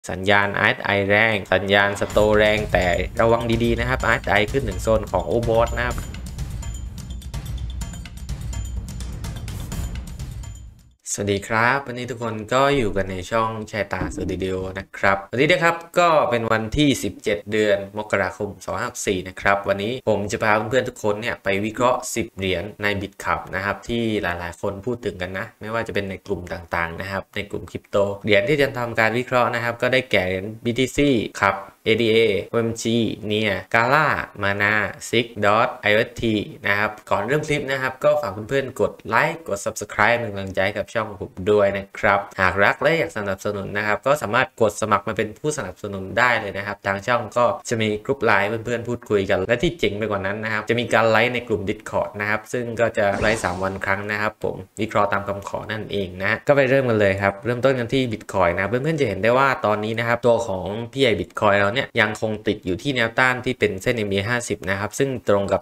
สัญญาณ RSI แรงสัญญาณสโตแรงแต่ระวังดีๆนะครับ RSI ขึ้นถึงโซนของ Overbought นะครับสวัสดีครับวันนี้ทุกคนก็อยู่กันในช่องแชร์ตาสตูดิโอนะครับวันนี้นะครับก็เป็นวันที่17เดือนมกราคม2564นะครับวันนี้ผมจะพาเพื่อนๆทุกคนเนี่ยไปวิเคราะห์10เหรียญใน BitCup นะครับที่หลายๆคนพูดถึงกันนะไม่ว่าจะเป็นในกลุ่มต่างๆนะครับในกลุ่มคริปโตเหรียญที่จะทำการวิเคราะห์นะครับก็ได้แก่เหรียญ BTC ครับADA OMG NIA Gala Mana SIG DOT IoT นะครับก่อนเริ่มคลิปนะครับก็ฝากเพื่อนๆกดไลค์กด Subscribe เป็นกำลังใจกับช่องของผมด้วยนะครับหากรักและอยากสนับสนุนนะครับก็สามารถกดสมัครมาเป็นผู้สนับสนุนได้เลยนะครับทางช่องก็จะมีกลุ่มไลน์เพื่อนๆพูดคุยกันและที่เจ๋งไปกว่านั้นนะครับจะมีการไลฟ์ในกลุ่ม Discord นะครับซึ่งก็จะไลฟ์3วันครั้งนะครับผมวิเคราะห์ตามคำขอนั่นเองนะก็ไปเริ่มกันเลยครับเริ่มต้นกันที่ Bitcoin นะเพื่อนๆจะเห็นได้ว่าตอนนี้นะครับตัวของพี่ใหญ่ Bitcoin เราเนี่ยยังคงติดอยู่ที่แนวต้านที่เป็นเส้น EMA 50นะครับซึ่งตรงกับ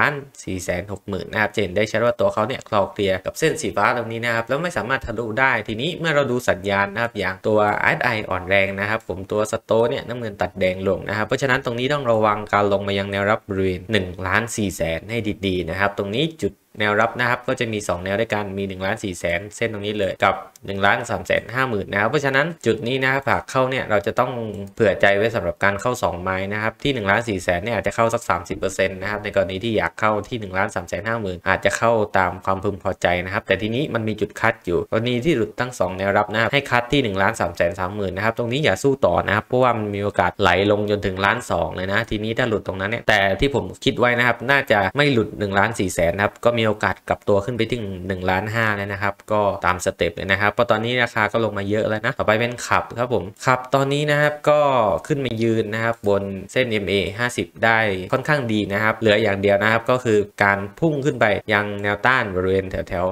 1,460,000 นะครับจะเห็นได้ชัดว่าตัวเขาเนี่ยคลอเคลียร์กับเส้นสีฟ้าตรงนี้นะครับแล้วไม่สามารถทะลุได้ทีนี้เมื่อเราดูสัญญาณนะครับอย่างตัว RSI อ่อนแรงนะครับผมตัวสโตเนี่ยน้ำเงินตัดแดงลงนะครับเพราะฉะนั้นตรงนี้ต้องระวังการลงมายังแนวรับบริเวณ 1,400,000 ให้ดีๆนะครับตรงนี้จุดแนวรับนะครับก็จะมี2แนวด้วยกันมี 1,400,000 เส้นตรงนี้เลยกับ 1,350,000 นะครับเพราะฉะนั้นจุดนี้นะครับหากเข้าเนี่ยเราจะต้องเผื่อใจไว้สำหรับการเข้า2ไม้นะครับที่ 1,400,000 เนี่ยอาจจะเข้าสัก 30% นะครับในกรณีที่อยากเข้าที่ 1,350,000 อาจจะเข้าตามความพึงพอใจนะครับแต่ทีนี้มันมีจุดคัดอยู่กรณีที่หลุดทั้ง2แนวรับนะครับให้คัดที่ 1,330,000 นะครับตรงนี้อย่าสู้ต่อนะครับเพราะว่ามันมีโอกาสไหลลงจนถึง 1,200,000 เลยนะทีนี้ถ้าหลุดตรงนั้นเนี่ยแต่ที่ผมคิดไว้นะครับน่าจะไม่หลุด 1,400,000 นะครับก็มีโอกาสกลับตัวขึ้นไปที่ 1,500,000 แล้วนะครับก็ตามสเต็ปเลยนะครับเพราะตอนนี้ราคาก็ลงมาเยอะแล้วนะต่อไปเป็นขับครับผมขับตอนนี้นะครับก็ขึ้นมายืนนะครับบนเส้น MA 50 ได้ค่อนข้างดีนะครับเหลืออย่างเดียวนะครับก็คือการพุ่งขึ้นไปยังแนวต้านบริเวณแถว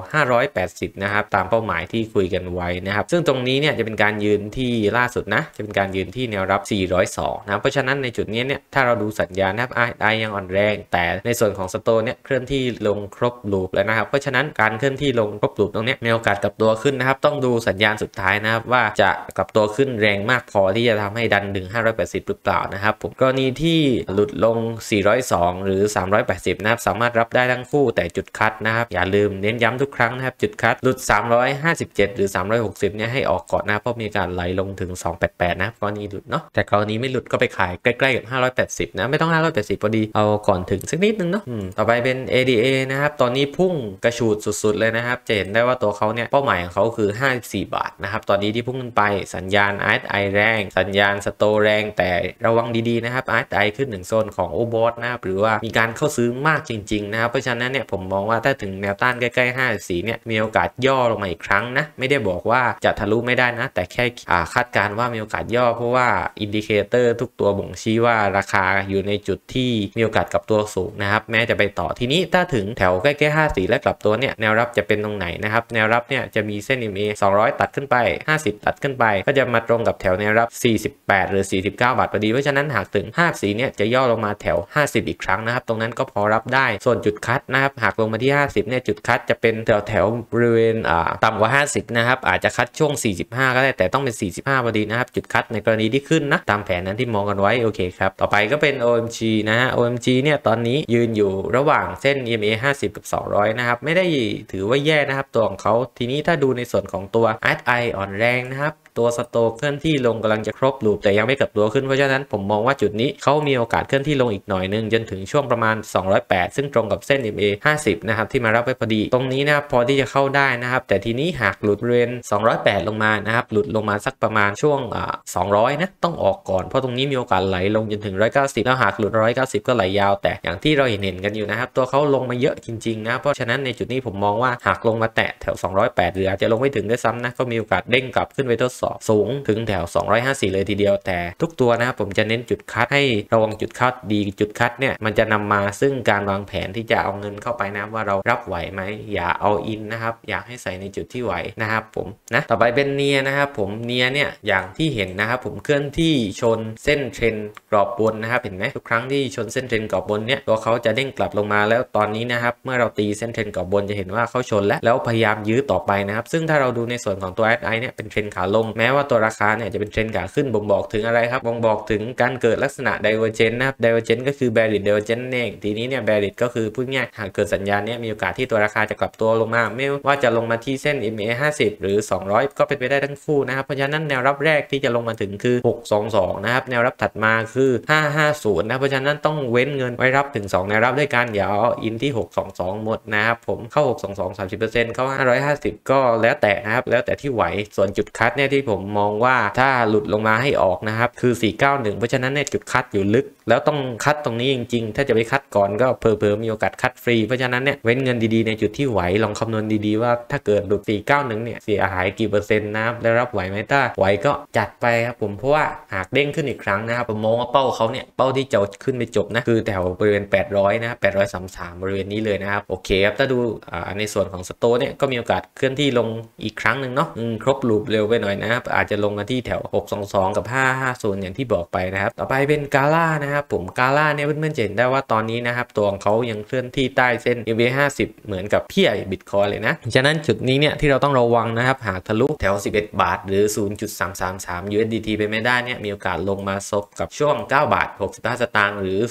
580นะครับตามเป้าหมายที่คุยกันไว้นะครับซึ่งตรงนี้เนี่ยจะเป็นการยืนที่ล่าสุดนะจะเป็นการยืนที่แนวรับ402นะเพราะฉะนั้นในจุดนี้เนี่ยถ้าเราดูสัญญาณนะครับ RSI ยังอ่อนแรงแต่ในส่วนของสโตเนี่ยเคลื่อนที่ลงครบลูปแล้วนะครับเพราะฉะนั้นการเคลื่อนที่ลงครบลูปตรงนี้มีโอกาสกลับตัวขึ้นนะครับต้องดูสัญญาณสุดท้ายนะครับว่าจะกลับตัวขึ้นแรงมากพอที่จะทำให้ดันถึง580หรือเปล่านะครับผมกรณีที่หลุดลง402หรือ380นะครับสามารถรับได้ทั้งคู่แต่จุดคัดนะครับอย่าลืมเน้นย้ำทุกครั้งนะครับจุดคัดหลุด357หรือ360เนี่ยให้ออกก่อนนะเพราะมีการไหลลงถึง288นะกรณีหลุดเนาะแต่กรณีไม่หลุดก็ไปขายใกล้ๆกับ580นะไม่ต้อง580พอดีเอาก่อนถึงสักนิดนึงเนาะต่อไปเป็น ADA นะครับตอนนี้พุ่งกระฉูดสุดๆเลยนะครับจะเห็นได้ว่าตัวเขาเนี่ยเป้าหมายของเขาคือ54 บาทนะครับตอนนี้ที่พุ่งขึ้นไปสัญญาณ RSI แรงสัญญาณสโตแรงแต่ระวังดีๆนะครับ RSI ขึ้นถึงโซนของ Overbought นะครับหรือว่ามีการเข้าซื้อมากจริงๆนะครับเพราะฉะนั้นเนี่ยผมมองว่าถ้าถึงแนวต้านใกล้ๆ54เนี่ยมีโอกาสย่อลงมาอีกครั้งนะไม่ได้บอกว่าจะทะลุไม่ได้นะแต่แค่คาดการณ์ว่ามีโอกาสย่อเพราะว่าอินดิเคเตอร์ทุกตัวบ่งชี้ว่าราคาอยู่ในจุดที่มีโอกาสกลับตัวสูงนะครับแม้จะไปต่อทีนี้ถ้าถึงแถวใกล้ๆ54และกลับตัวเนี่ยแนวรับจะเป็นตรงไหนนะครับแนวรับเนี่ยจะมีเส้น MA 200ตัดขึ้นไป50ตัดขึ้นไปก็จะมาตรงกับแถวแนวรับ48หรือ49 บาทพอดีเพราะฉะนั้นหากถึง54เนี่ยจะย่อลงมาแถว50อีกครั้งนะครับตรงนั้นก็พอรับได้ส่วนจุดคัดนะครับหากลงมาที่50เนี่ยจุดคัดจะเป็นแถวบริเวณต่ำกว่า50นะครับอาจจะคัดช่วง45ก็ได้แต่ต้องเป็น45พอดีนะครับจุดคัดในกรณีที่ขึ้นนะตามแผนนั้นที่มองกันไว้โอเคครับต่อไปก็เป็น OMG นะฮะ OMG เนี่ยตอนนี้ยืนอยู่ระหว่างเส้น EMA 50กับ200นะครับไม่ได้ถือว่าแย่นะครับตัวของเขาทีนี้ถ้าดูในส่วนของตัว RSI อ่อนแรงนะครับตัวสโตเคลื่อนที่ลงกำลังจะครบลูปแต่ยังไม่กลับตัวขึ้นเพราะฉะนั้นผมมองว่าจุดนี้เขามีโอกาสเคลื่อนที่ลงอีกหน่อยนึงจนถึงช่วงประมาณ208ซึ่งตรงกับเส้น MA 50นะครับที่มารับไว้พอดีตรงนี้นะครับพอที่จะเข้าได้นะครับแต่ทีนี้หากหลุดบริเวณ208ลงมานะครับหลุดลงมาสักประมาณช่วง200นะต้องออกก่อนเพราะตรงนี้มีโอกาสไหลลงจนถึง190แล้วหากหลุด190ก็ไหลยาวแต่อย่างที่เราเห็นกันอยู่นะครับตัวเขาลงมาเยอะจริงๆนะเพราะฉะนั้นในจุดนี้ผมมองว่าหากลงมาแตะแถว208หรืออาจจะลงไม่ถึงด้วยซ้ำนะก็มีโอกาสเด้งกลับขึ้นไปทดสอบสูงถึงแถว250เลยทีเดียวแต่ทุกตัวนะครับผมจะเน้นจุดคัดให้ระวังจุดคัดดีจุดคัดเนี่ยมันจะนำมาซึ่งการวางแผนที่จะเอาเงินเข้าไปนะว่าเรารับไหวไหมอย่าเอาอินนะครับอยากให้ใส่ในจุดที่ไหวนะครับผมนะต่อไปเป็นเนียนะครับผมเนียเนี่ยอย่างที่เห็นนะครับผมเคลื่อนที่ชนเส้นเทรนกรอบบนนะครับเห็นไหมทุกครั้งที่ชนเส้นเทรนกรอบบนเนี่ยตัวเขาจะเด้งกลับลงมาแล้วตอนนี้นะครับเมื่อเราตีเส้นเทรนกรอบบนจะเห็นว่าเขาชนแล้วพยายามยื้อต่อไปนะครับซึ่งถ้าเราดูในส่วนของตัว RSI เนี่ยเป็นเทรนขาลงแม้ว่าตัวราคาเนี่ยจะเป็นเทรนด์ขาขึ้นบ่งบอกถึงอะไรครับบ่งบอกถึงการเกิดลักษณะ divergence นะครับ divergence ก็คือ bearish divergence เองทีนี้เนี่ย bearish ก็คือพูดง่ายหากเกิดสัญญาณนี้มีโอกาสที่ตัวราคาจะกลับตัวลงมาไม่ว่าจะลงมาที่เส้น EMA 50หรือ200ก็เป็นไปได้ทั้งคู่นะครับเพราะฉะนั้นแนวรับแรกที่จะลงมาถึงคือ622นะครับแนวรับถัดมาคือ550นะเพราะฉะนั้นต้องเว้นเงินไว้รับถึง2แนวรับด้วยกันอย่าเอาอินที่622หมดนะครับผมเข้า622 30%เข้า550ก็แล้วแต่นะครับแล้วแต่ที่ไหวส่วนจุดคัดเนี่ยที่ผมมองว่าถ้าหลุดลงมาให้ออกนะครับคือ491เพราะฉะนั้นเนี่ยจุดคัดอยู่ลึกแล้วต้องคัดตรงนี้จริงๆถ้าจะไปคัดก่อนก็เผลอๆมีโอกาสคัดฟรีเพราะฉะนั้นเนี่ยเว้นเงินดีๆในจุดที่ไหวลองคำนวณดีๆว่าถ้าเกิดหลุด491เนี่ยเสียหายกี่เปอร์เซ็นต์นะครับแล้วรับไหวไหมถ้าไหวก็จัดไปครับผมเพราะว่าหากเด้งขึ้นอีกครั้งนะครับผมมองว่าเป้าเขาเนี่ยเป้าที่จะขึ้นไปจบนะคือแถวบริเวณ800นะ833บริเวณนี้เลยนะครับโอเคครับถ้าดูในส่วนของสโตเนี่ยก็มีโอกาสเคลื่อนที่ลงอีกครั้งหนึ่งเนาะครบลูปเร็วไปหน่อยนะครับอาจจะลงมาที่แถว622กับ550อย่างที่บอกไปนะครับต่อไปเป็นกาล่านะครับผมกาล่าเนี่ยเพื่อนๆเห็นได้ว่าตอนนี้นะครับตัวของเขายังเคลื่อนที่ใต้เส้น EMA 50เหมือนกับพี่ใหญ่บิตคอยเลยนะฉะนั้นจุดนี้เนี่ยที่เราต้องระวังนะครับหากทะลุแถว11 บาทหรือ 0.333 USDT ไปไม่ได้เนี่ยมีโอกาสลงมาซบกับช่วง9 บาท 65 สตางค์หรือ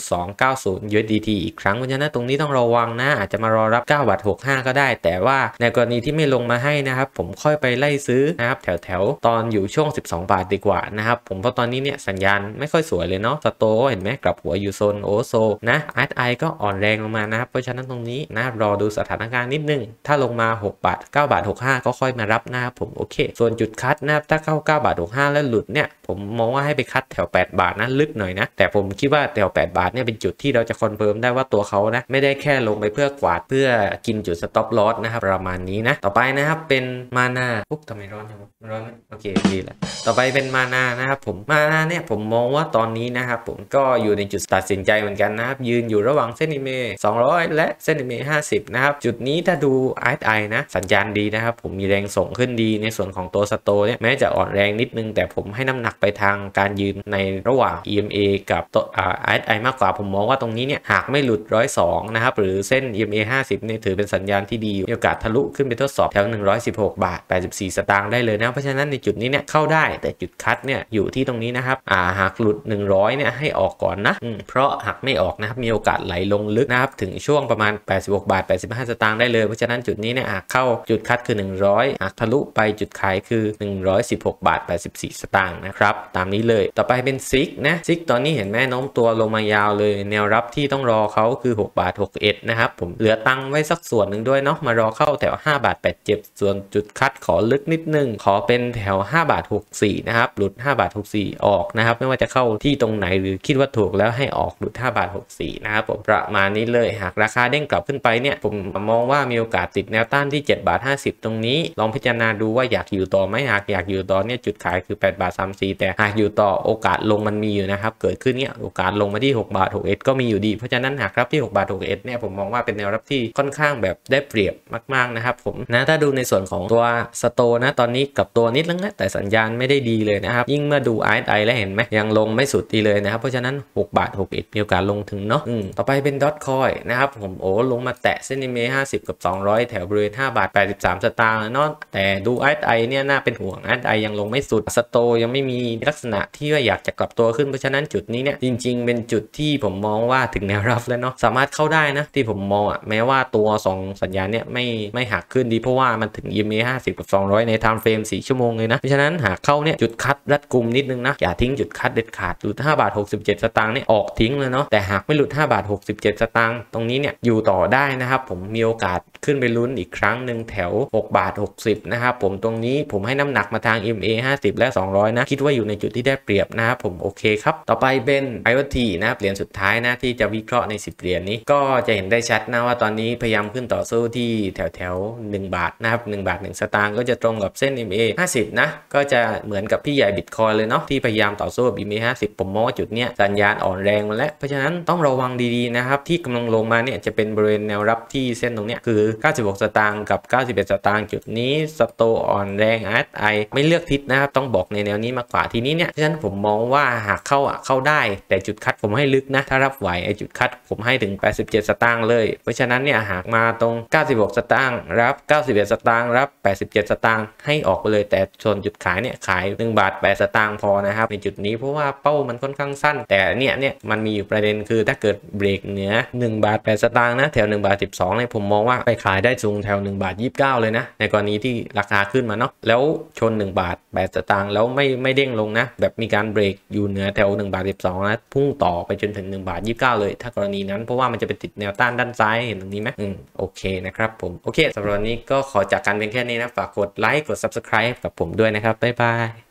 0.290 USDT อีกครั้งเพราะฉะนั้นตรงนี้ต้องระวังนะอาจจะมารอรับ9 บาท 65ก็ได้แต่ว่าในกรณีที่ไม่ลงมาให้นะครับผมค่อยไปไล่ซื้อนะครับแถวตอนอยู่ช่วง12 บาทดีกว่านะครับผมเพราะตอนนี้เนี่ยสัญญาณไม่ค่อยสวยเลยเนาะสโตเห็นไหมกลับหัวอยู่โซนโอโซนะ RSI ก็อ่อนแรงลงมานะครับเพราะฉะนั้นตรงนี้นะรอดูสถานการณ์นิดนึงถ้าลงมา6 บาท 9 บาท 65ก็ค่อยมารับนะครับผมโอเคส่วนจุดคัดนะครับถ้าเข้า9 บาท 65แล้วหลุดเนี่ยผมมองว่าให้ไปคัดแถว8 บาทนะลึกหน่อยนะแต่ผมคิดว่าแถว8 บาทเนี่ยเป็นจุดที่เราจะคอนเฟิร์มได้ว่าตัวเขานะไม่ได้แค่ลงไปเพื่อกวาดเพื่อกินจุดสต็อปลอสนะครับประมาณนี้นะต่อไปนะครับเป็นมานาปุ๊บทำไมร้อนจังร้อนโอเคดีแล้วต่อไปเป็นมานานะครับผมมานาเนี่ยผมมองว่าตอนนี้นะครับผมก็อยู่ในจุดตัดสินใจเหมือนกันนะครับยืนอยู่ระหว่างเส้น EMA 200และเส้น EMA 50นะครับจุดนี้ถ้าดู RSI นะสัญญาณดีนะครับผมมีแรงส่งขึ้นดีในส่วนของตัวสโตเนี่ยแม้จะอ่อนแรงนิดนึงแต่ผมให้น้ำหนักไปทางการยืนในระหว่าง EMA กับตัวRSI มากกว่าผมมองว่าตรงนี้เนี่ยหากไม่หลุด102นะครับหรือเส้น EMA 50เนี่ยถือเป็นสัญญาณที่ดีมีโอกาสทะลุขึ้นไปทดสอบแถว116 บาท 84 สตางค์ได้เลยนะเพราะฉะนั้นในจุดนี้เนี่ยเข้าได้แต่จุดคัดเนี่ยอยู่ที่ตรงนี้นะครับหากหลุด100เนี่ยให้ออกก่อนนะเพราะหากไม่ออกนะครับมีโอกาสไหลลงลึกนะครับถึงช่วงประมาณ86 บาท 85 สตางค์ได้เลยเพราะฉะนั้นจุดนี้เนี่ยหากเข้าจุดคัดคือ100หากทะลุไปจุดขายคือ116 บาท 84 สตางค์นะครับตามนี้เลยต่อไปเป็นซิกนะซิกตอนนี้เห็นไหมโน้มตัวลงมายาวเลยแนวรับที่ต้องรอเขาคือ6 บาท 61นะครับผมเหลือตังค์ไว้สักส่วนหนึ่งด้วยเนาะมารอเข้าแถว5 บาท 87ส่วนจุดคัดขอลึกนิดนึงขอเป็นแถว5 บาท 64นะครับหลุด5 บาท 64ออกนะครับไม่ว่าจะเข้าที่ตรงไหนหรือคิดว่าถูกแล้วให้ออกหลุด5 บาท 64นะครับผมประมาณนี้เลยหากราคาเด้งกลับขึ้นไปเนี่ยผมมองว่ามีโอกาสติดแนวต้านที่7 บาท 50ตรงนี้ลองพิจารณาดูว่าอยากอยู่ต่อไหมหากอยากอยู่ต่อเนี่ยจุดขายคือ8 บาท 34แต่หากอยู่ต่อโอกาสลงมันมีอยู่นะครับเกิดขึ้นเนี่ยโอกาสลงมาที่6 บาท 61ก็มีอยู่ดีเพราะฉะนั้นหากรับที่6 บาท 61เนี่ยผมมองว่าเป็นแนวรับที่ค่อนข้างแบบได้เปรียบมากๆนะครับผมนะถ้าดูในส่วนของตัวสโตนะตอนนี้กับตัวนิดนึงนะแต่สัญญาณไม่ได้ดีเลยนะครับยิ่งเมื่อดู RSI แล้วเห็นไหมยังลงไม่สุดดีเลยนะครับเพราะฉะนั้น6 บาท 61มีโอกาสลงถึงเนาะต่อไปเป็นดอทคอยนะครับผมลงมาแตะเส้น EMA 50กับ200แถวบริเวณ5 บาท 83 สตางค์เนาะแต่ดู RSI เนี่ยน่าเป็นห่วง RSI ยังลงไม่สุดสโตยังไม่มีลักษณะที่ว่าอยากจะกลับตัวขึ้นเพราะฉะนั้นจุดนี้เนี่ยจริงๆเป็นจุดที่ผมมองว่าถึงแนวรับแล้วเนาะสามารถเข้าได้นะที่ผมมองแม้ว่าตัว2สัญญาณเนี่ยไม่หักขึ้นดีเพราะว่ามันถึง EMA 50กับ200ในไทม์เฟรม4ชั่วโมงเลยนะเพราะฉะนั้นหากเข้าเนี่ยจุดคัดรัดกุมนิดนึงนะอย่าทิ้งจุดคัดเด็ดขาดหลุด5 บาท 67 สตางค์เนี่ยออกทิ้งเลยเนาะแต่หากไม่หลุด5 บาท 67 สตางค์ตรงนี้เนี่ยอยู่ต่อได้นะครับผมมีโอกาสขึ้นไปลุ้นอีกครั้งหนึ่งแถว6 บาท 60นะครับผมตรงนี้ผมให้น้ำหนักมาทาง EMA 50และ200นะคิดว่าอยู่ในจุดที่ได้เปรียบนะครับผมโอเคครับต่อไปเป็น IoT นะครับเหรียญสุดท้ายนะที่จะวิเคราะห์ใน10เหรียญนี้ก็จะเห็นได้ชัดนะว่าตอนนี้พยายามขึ้นต่อสู้ที่แถว1 บาทนะครับ1 บาท 1 สตางค์ก็จะตรงกับเส้น EMA 50นะก็จะเหมือนกับพี่ใหญ่บิตคอยเลยเนาะที่พยายามต่อสู้กับ EMA 50ผมมองว่าจุดเนี้ยสัญญาณอ่อนแรงมาแล้วเพราะฉะนั้นต้องระวังดีๆนะครับที่กำลังลงมาเนี่ยจะเป็นบริเวณแนวรับที่เส้นตรงเนี้ยคือ 96 สตางค์กับ91 สตางค์จุดนี้สโตอ่อนแรง RSI ไม่เลือกทิศนะครับต้องบอกในแนวนี้มากกว่าทีนี้เนี่ยฉะนั้นผมมองว่าหากเข้าได้แต่จุดคัดผมให้ลึกนะถ้ารับไหวไอจุดคัดผมให้ถึง87 สตางค์เลยเพราะฉะนั้นเนี่ยหากมาตรง96 สตางค์รับ91 สตางค์รับ87 สตางค์ให้ออกไปเลยแต่ส่วนจุดขายเนี่ยขาย1 บาท 8 สตางค์พอนะครับในจุดนี้เพราะว่าเป้ามันค่อนข้างสั้นแต่เนี่ยมันมีอยู่ประเด็นคือถ้าเกิดเบรกเหนือ1 บาท 8 สตางค์นะแถว1 บาท 12เนี่ยผมมองว่าไปขายได้สูงแถว1 บาท 29เลยนะในกรณีที่ราคาขึ้นมาเนาะแล้วชน1 บาท 8 สตางค์แล้วไม่เด้งลงนะแบบมีการเบรกอยู่เหนือแถว1 บาท 12นะพุ่งต่อไปจนถึง1 บาท 29เลยถ้ากรณีนั้นเพราะว่ามันจะไปติดแนวต้านด้านซ้ายเห็นตรงนี้ไหมโอเคนะครับผมโอเคสำหรับวันนี้ก็ขอจากกันเพียงแค่นี้นะฝากกดไลค์กด Subscribe กับผมด้วยนะครับบ๊ายบาย